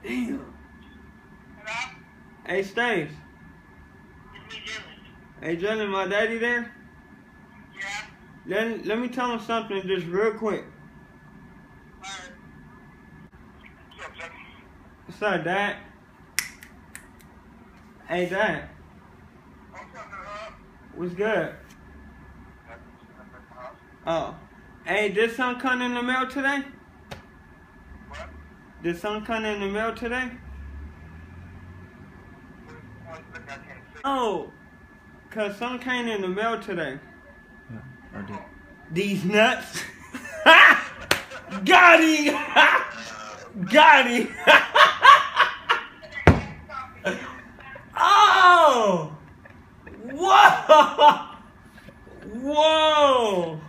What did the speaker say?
Damn. Hello? Hey, Stace. It's me, Dylan. Hey, Jalen, my daddy there? Yeah? Let me tell him something just real quick. Alright. What's up, Chuck? What's up, Dad? Hey, Dad. What's up, huh? What's good? Oh. Hey, did something come in the mail today? What? Did something come in the mail today? Oh. Cause something came in the mail today. Yeah, I did. These nuts. Got him! Got him! Oh! Whoa! Whoa!